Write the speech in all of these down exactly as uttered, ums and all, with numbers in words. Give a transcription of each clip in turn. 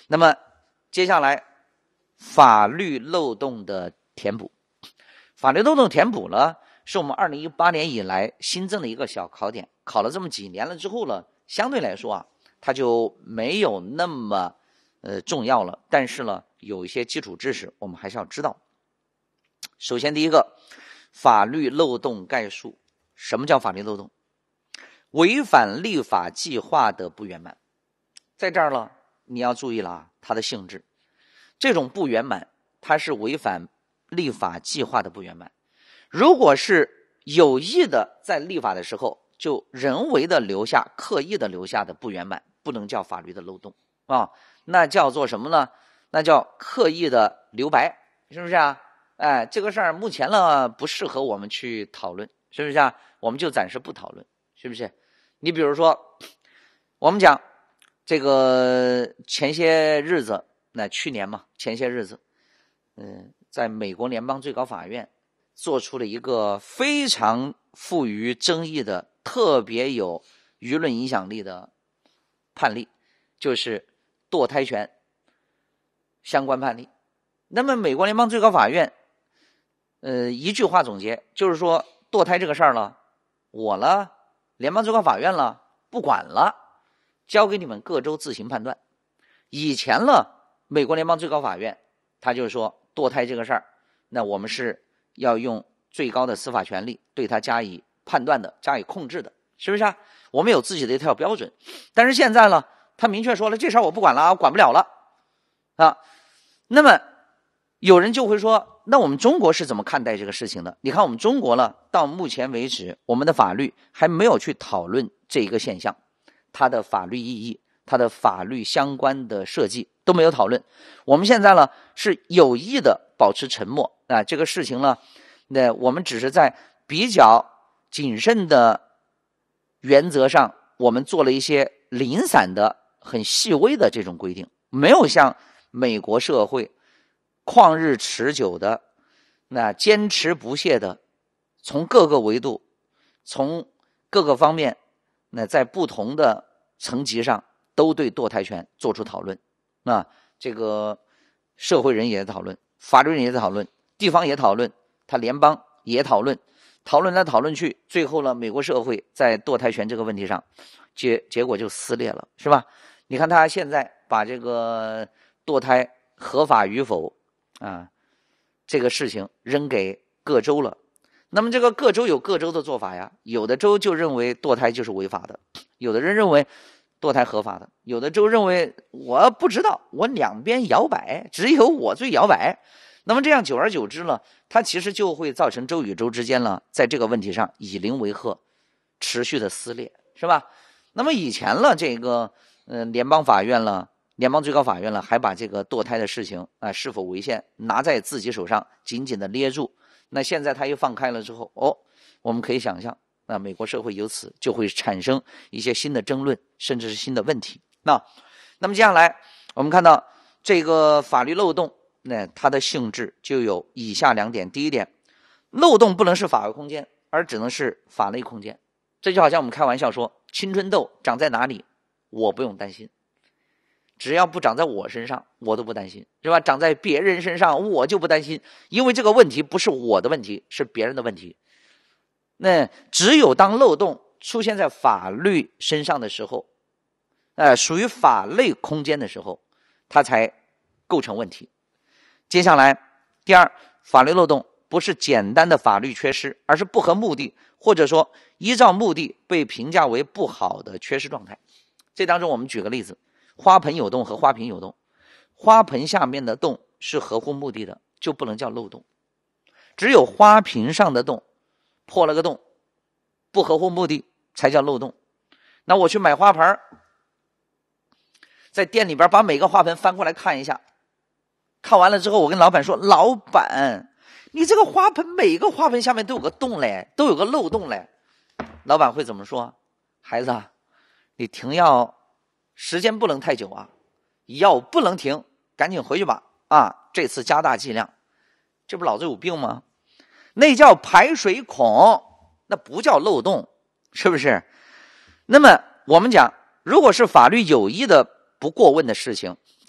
那么接下来法律漏洞的填补，法律漏洞填补呢，是我们二零一八年以来新增的一个小考点，考了这么几年了之后呢，相对来说啊，它就没有那么呃重要了。但是呢，有一些基础知识我们还是要知道。首先第一个，法律漏洞概述。什么叫法律漏洞？违反立法计划的不圆满。在这儿呢，你要注意了啊，它的性质。这种不圆满，它是违反立法计划的不圆满。如果是有意的在立法的时候就人为的留下、刻意的留下的不圆满，不能叫法律的漏洞啊，那叫做什么呢？那叫刻意的留白，是不是啊？哎，这个事儿目前呢不适合我们去讨论，是不是啊？我们就暂时不讨论，是不是？你比如说，我们讲这个前些日子，那去年嘛，前些日子，嗯，在美国联邦最高法院做出了一个非常富于争议的、特别有舆论影响力的判例，就是堕胎权相关判例。那么，美国联邦最高法院，呃，一句话总结，就是说，堕胎这个事儿了，我呢，联邦最高法院了，不管了，交给你们各州自行判断。以前了，美国联邦最高法院，他就是说，堕胎这个事儿，那我们是要用最高的司法权力对它加以判断的，加以控制的，是不是啊？我们有自己的一套标准。但是现在呢，他明确说了，这事儿我不管了，我管不了了啊。那么有人就会说，那我们中国是怎么看待这个事情的？你看我们中国呢，到目前为止，我们的法律还没有去讨论这一个现象，它的法律意义，它的法律相关的设计都没有讨论。我们现在呢是有意的保持沉默啊，这个事情呢，那我们只是在比较谨慎的原则上，我们做了一些零散的、很细微的这种规定，没有像美国社会旷日持久的、那坚持不懈的，从各个维度、从各个方面，那在不同的层级上都对堕胎权做出讨论。那这个社会人也讨论，法律人也讨论，地方也讨论，他联邦也讨论，讨论来讨论去，最后呢，美国社会在堕胎权这个问题上，结结果就撕裂了，是吧？你看他现在把这个堕胎合法与否啊，这个事情扔给各州了。那么这个各州有各州的做法呀，有的州就认为堕胎就是违法的，有的人认为堕胎合法的，有的州认为我不知道，我两边摇摆，只有我最摇摆。那么这样久而久之呢，它其实就会造成州与州之间呢，在这个问题上以邻为壑，持续的撕裂，是吧？那么以前了，这个呃联邦法院了，联邦最高法院了，还把这个堕胎的事情啊、呃、是否违宪拿在自己手上紧紧的捏住。那现在他一放开了之后，哦，我们可以想象，那美国社会由此就会产生一些新的争论，甚至是新的问题。那那么接下来我们看到这个法律漏洞，那它的性质就有以下两点。第一点，漏洞不能是法外空间，而只能是法内空间。这就好像我们开玩笑说，青春痘长在哪里我不用担心，只要不长在我身上我都不担心，是吧？长在别人身上我就不担心，因为这个问题不是我的问题，是别人的问题。那只有当漏洞出现在法律身上的时候，呃，属于法内空间的时候，它才构成问题。接下来第二，法律漏洞不是简单的法律缺失，而是不合目的，或者说依照目的被评价为不好的缺失状态。这当中我们举个例子，花盆有洞和花瓶有洞，花盆下面的洞是合乎目的的，就不能叫漏洞，只有花瓶上的洞破了个洞，不合乎目的才叫漏洞。那我去买花盆，在店里边把每个花盆翻过来看一下，看完了之后我跟老板说，老板你这个花盆每个花盆下面都有个洞嘞，都有个漏洞嘞。老板会怎么说？孩子啊，你停药时间不能太久啊，药不能停，赶紧回去吧啊！这次加大剂量。这不老子有病吗？那叫排水孔，那不叫漏洞，是不是？那么我们讲，如果是法律有意的不过问的事情，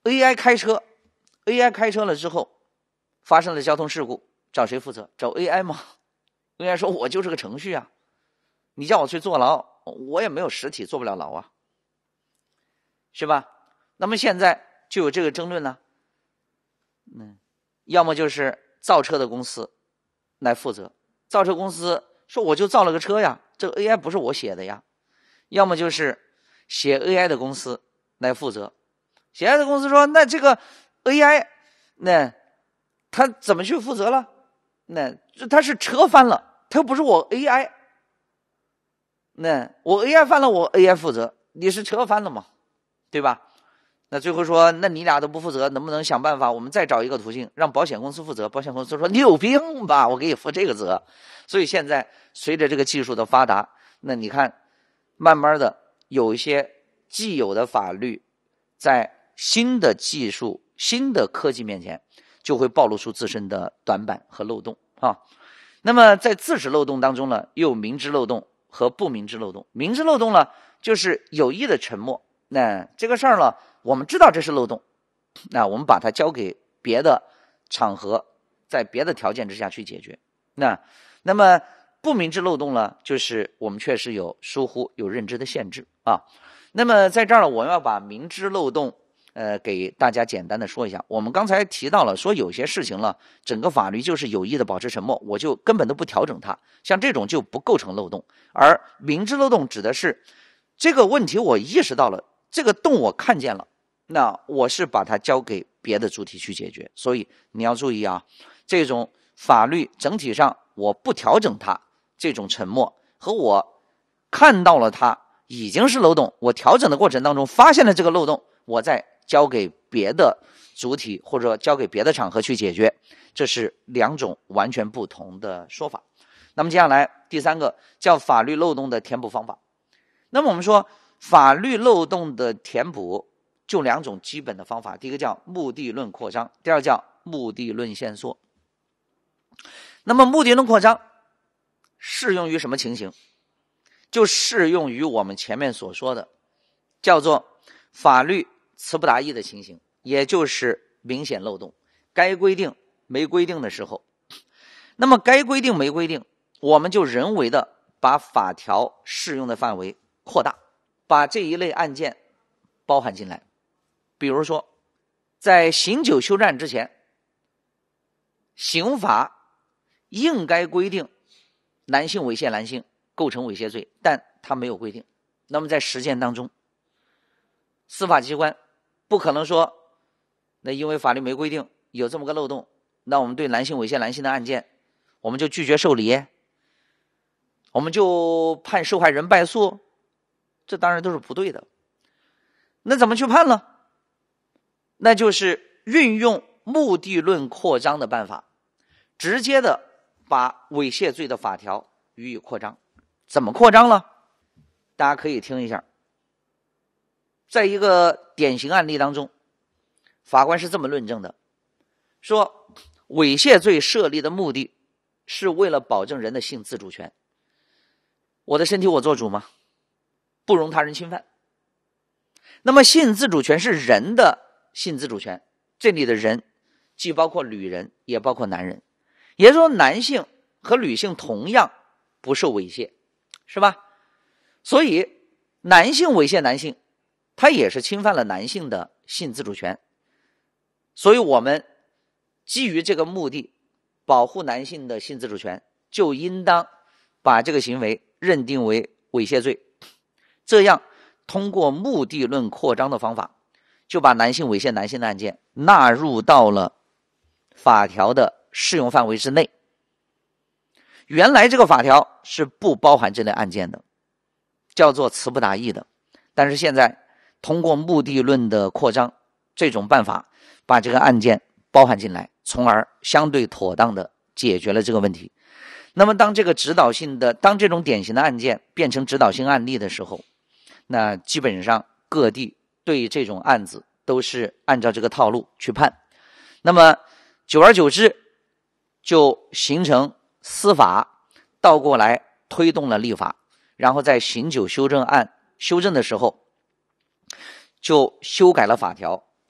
A I 开车 A I 开车了之后发生了交通事故，找谁负责？找 A I 吗？ A I 说我就是个程序啊，你叫我去坐牢，我也没有实体，坐不了牢啊，是吧？那么现在就有这个争论呢，嗯，要么就是造车的公司来负责，造车公司说我就造了个车呀，这个 A I 不是我写的呀，要么就是写 A I 的公司来负责，写 A I 的公司说那这个 A I 那他怎么去负责了？那他是车翻了，他又不是我 A I， 那我 A I 翻了我 A I 负责，你是车翻了嘛，对吧？那最后说那你俩都不负责，能不能想办法我们再找一个途径让保险公司负责？保险公司说你有病吧，我给你负这个责。所以现在随着这个技术的发达，那你看慢慢的有一些既有的法律在新的技术新的科技面前就会暴露出自身的短板和漏洞啊。那么在自始漏洞当中呢，又有明知漏洞和不明知漏洞。明知漏洞呢，就是有意的沉默，那这个事儿呢我们知道这是漏洞，那我们把它交给别的场合，在别的条件之下去解决。那那么不明知漏洞呢，就是我们确实有疏忽有认知的限制啊。那么在这儿呢，我们要把明知漏洞呃，给大家简单的说一下。我们刚才提到了说有些事情了，整个法律就是有意的保持沉默，我就根本都不调整它，像这种就不构成漏洞。而明知漏洞指的是这个问题我意识到了，这个洞我看见了，那我是把它交给别的主体去解决。所以你要注意啊，这种法律整体上我不调整它，这种沉默和我看到了它已经是漏洞，我调整的过程当中发现了这个漏洞，我再交给别的主体或者交给别的场合去解决，这是两种完全不同的说法。那么接下来第三个叫法律漏洞的填补方法。那么我们说法律漏洞的填补就两种基本的方法，第一个叫目的论扩张，第二叫目的论限缩。那么目的论扩张适用于什么情形？就适用于我们前面所说的叫做法律词不达意的情形，也就是明显漏洞，该规定没规定的时候，那么该规定没规定，我们就人为的把法条适用的范围扩大，把这一类案件包含进来。比如说在刑九修正案之前，刑法应该规定男性猥亵男性构成猥亵罪，但它没有规定。那么在实践当中，司法机关不可能说那因为法律没规定有这么个漏洞，那我们对男性猥亵男性的案件我们就拒绝受理，我们就判受害人败诉，这当然都是不对的。那怎么去判呢？那就是运用目的论扩张的办法，直接的把猥亵罪的法条予以扩张。怎么扩张了？大家可以听一下。在一个典型案例当中，法官是这么论证的，说猥亵罪设立的目的是为了保证人的性自主权。我的身体我做主吗？不容他人侵犯。那么性自主权是人的性自主权，这里的人既包括女人也包括男人，也就是说男性和女性同样不受猥亵，是吧？所以男性猥亵男性，他也是侵犯了男性的性自主权。所以我们基于这个目的，保护男性的性自主权，就应当把这个行为认定为猥亵罪。这样通过目的论扩张的方法，就把男性猥亵男性的案件纳入到了法条的适用范围之内。原来这个法条是不包含这类案件的，叫做词不达意的。但是现在通过目的论的扩张这种办法，把这个案件包含进来，从而相对妥当的解决了这个问题。那么当这个指导性的当这种典型的案件变成指导性案例的时候，那基本上各地对这种案子都是按照这个套路去判。那么久而久之就形成司法倒过来推动了立法，然后在刑九修正案修正的时候就修改了法条，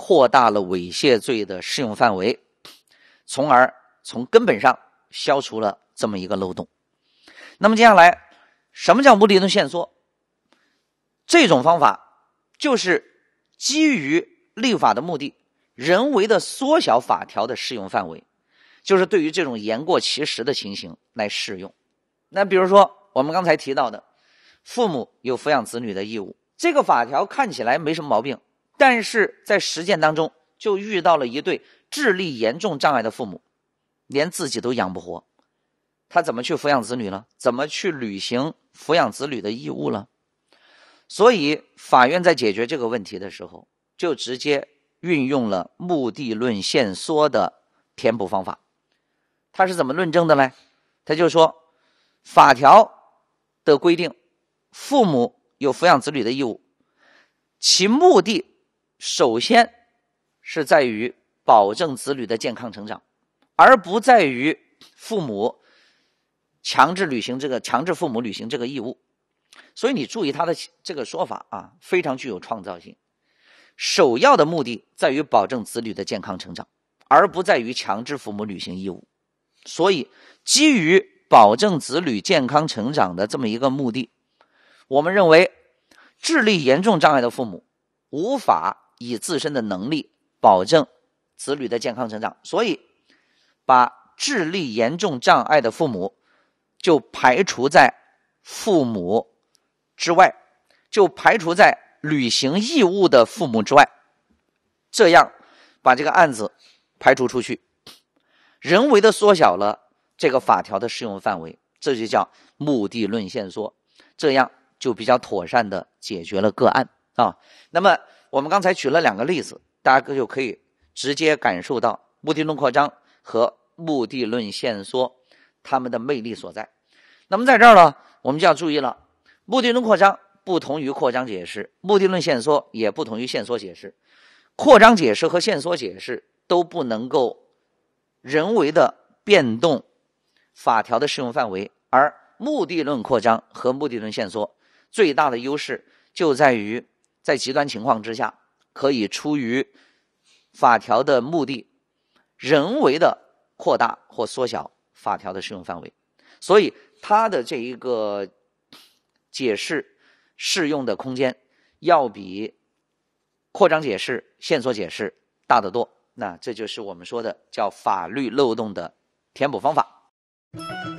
扩大了猥亵罪的适用范围，从而从根本上消除了这么一个漏洞。那么接下来，什么叫目的论限缩？这种方法就是基于立法的目的，人为的缩小法条的适用范围，就是对于这种言过其实的情形来适用。那比如说我们刚才提到的，父母有抚养子女的义务，这个法条看起来没什么毛病，但是在实践当中就遇到了一对智力严重障碍的父母，连自己都养不活，他怎么去抚养子女了？怎么去履行抚养子女的义务了？所以法院在解决这个问题的时候，就直接运用了目的论限缩的填补方法。他是怎么论证的呢？他就说，法条的规定，父母有抚养子女的义务，其目的首先是在于保证子女的健康成长，而不在于父母强制履行这个强制父母履行这个义务。所以你注意他的这个说法啊，非常具有创造性。首要的目的在于保证子女的健康成长，而不在于强制父母履行义务。所以基于保证子女健康成长的这么一个目的，我们认为智力严重障碍的父母无法以自身的能力保证子女的健康成长，所以把智力严重障碍的父母就排除在父母之外，就排除在履行义务的父母之外，这样把这个案子排除出去，人为的缩小了这个法条的适用范围，这就叫目的论限缩，这样就比较妥善的解决了个案啊。那么我们刚才举了两个例子，大家就可以直接感受到目的论扩张和目的论限缩它们的魅力所在。那么在这儿呢，我们就要注意了，目的论扩张不同于扩张解释，目的论限缩也不同于限缩解释。扩张解释和限缩解释都不能够人为的变动法条的适用范围，而目的论扩张和目的论限缩最大的优势就在于在极端情况之下，可以出于法条的目的，人为的扩大或缩小法条的适用范围。所以它的这一个解释适用的空间要比扩张解释、限缩解释大得多。那这就是我们说的叫法律漏洞的填补方法。